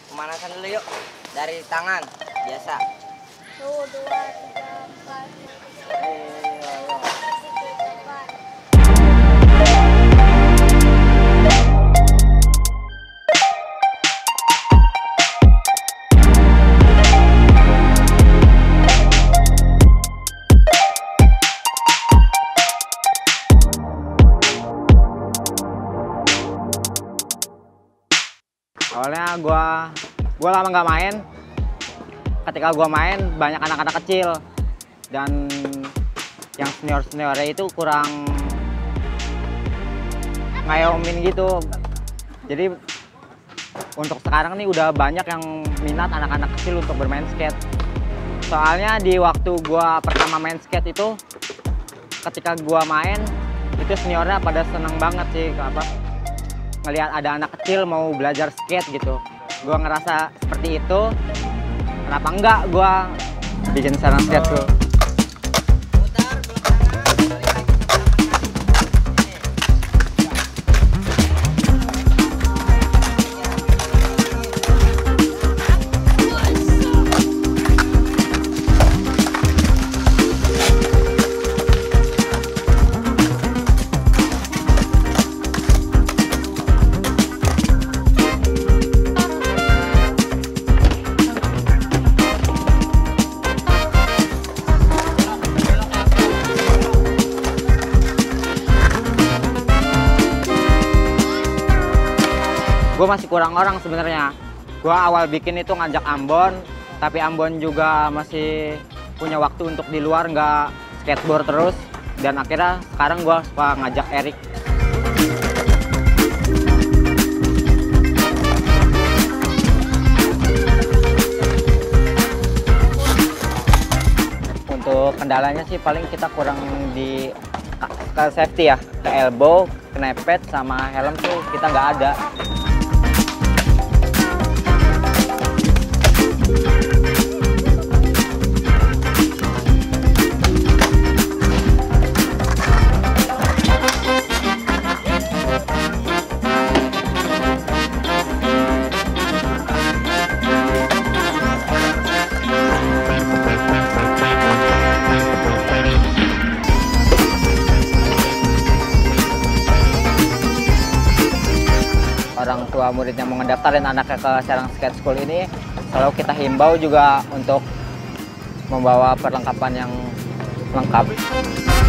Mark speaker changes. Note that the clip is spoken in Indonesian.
Speaker 1: Pemanasan dulu yuk. Dari tangan biasa.
Speaker 2: 1, 2, 3, 4, 5, 6, 7, 8.
Speaker 3: Awalnya gua lama nggak main. Ketika gua main banyak anak-anak kecil dan yang seniornya itu kurang ngayomin gitu. Jadi untuk sekarang nih udah banyak yang minat anak-anak kecil untuk bermain skate. Soalnya di waktu gua pertama main skate itu, ketika gua main itu seniornya pada seneng banget sih ngelihat ada anak kecil mau belajar skate gitu. Gua ngerasa seperti itu, kenapa enggak gua bikin sarang skate tuh.
Speaker 1: Putar belok kanan, balik lagi
Speaker 3: Gue masih kurang orang sebenarnya. Gue awal bikin itu ngajak Ambon, tapi Ambon juga masih punya waktu untuk di luar, nggak skateboard terus. Dan akhirnya sekarang gue suka ngajak Erik. Untuk kendalanya sih paling kita kurang di ke safety ya, ke elbow, knepet sama helm tuh kita nggak ada. Orang tua murid yang mau ngedaftarin anaknya ke Serang Skate School ini, selalu kita himbau juga untuk membawa perlengkapan yang lengkap.